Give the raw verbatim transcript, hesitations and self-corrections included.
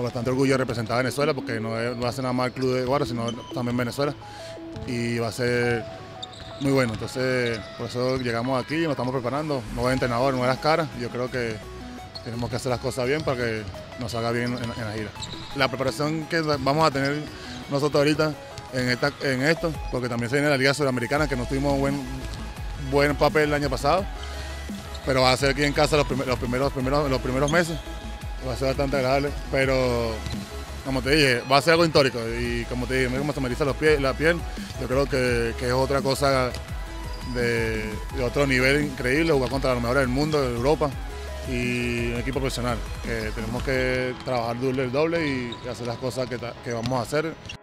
bastante orgullo de representar a Venezuela porque no, es, no va a ser nada más el club de Guaro, sino también Venezuela. Y va a ser muy bueno. Entonces, por eso llegamos aquí, nos estamos preparando. Nuevo entrenador, nuevas caras. Yo creo que tenemos que hacer las cosas bien para que nos salga bien en, en la gira. La preparación que vamos a tener nosotros ahorita en, esta, en esto, porque también se viene la Liga Sudamericana, que no tuvimos buen, buen papel el año pasado, pero va a ser aquí en casa los, primer, los, primeros, primeros, los primeros meses. Va a ser bastante agradable, pero como te dije, va a ser algo histórico y como te dije, mira cómo se me eriza los pies, la piel, yo creo que, que es otra cosa de, de otro nivel increíble, jugar contra los mejores del mundo, de Europa y un equipo profesional, que tenemos que trabajar doble el doble y hacer las cosas que, que vamos a hacer.